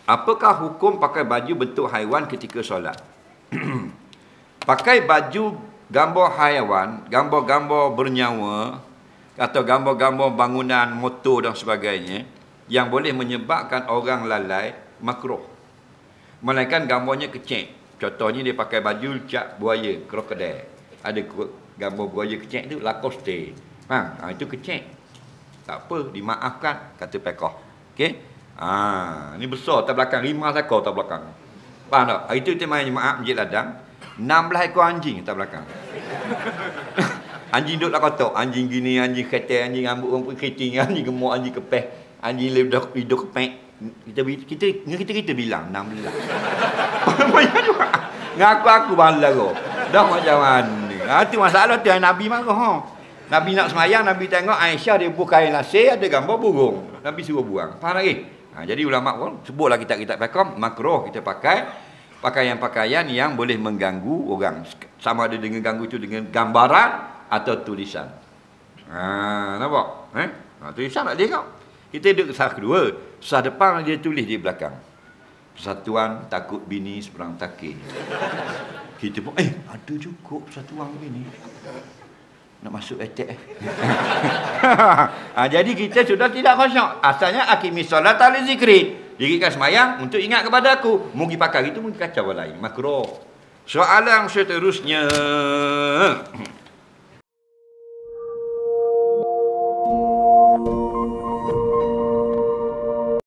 Apakah hukum pakai baju bentuk haiwan ketika solat? Pakai baju gambar haiwan, gambar-gambar bernyawa atau gambar-gambar bangunan, motor dan sebagainya yang boleh menyebabkan orang lalai, makruh. Melainkan gambarnya kecil. Contohnya dia pakai baju cap buaya, krokodil. Ada gambar buaya kecil tu, Lacoste. Itu kecil. Tak apa, dimaafkan, kata pekoh. Okey? Ni besar atas belakang, 5 ekor atas belakang. Faham tak? Hari tu kita main jemaah Masjid Ladang, 16 ekor anjing atas belakang. Anjing duduk lah kotak. Anjing gini, anjing ketel, anjing rambut rumput keriting, anjing gemuk, anjing kepeh, anjing lidah kepek. Kita bilang 16. Banyak juga. Ngaku balas kau. Dah macam mana? Itu masalah tu Nabi marah. Nabi nak semayang, Nabi tengok Aisyah dia buka kain lasir, ada gambar burung. Nabi suruh buang. Faham lagi? Jadi ulama pun sebutlah kitab-kitab fiqh makruh kita pakai pakaian-pakaian yang boleh mengganggu orang. Sama ada dengan ganggu itu dengan gambaran atau tulisan. Nampak? Tulisan tak tengok. Kita duduk sah kedua. Sah depan dia tulis di belakang. Persatuan takut bini seberang takir. Kita pun, ada juga persatuan bini. Nak masuk attack. Jadi kita sudah tidak khusyuk. Asalnya aqimis solat li zikri. Dirikan semayang untuk ingat kepada aku. Mugi pakai itu mungkin kacau lain. Makruh. Soalan seterusnya.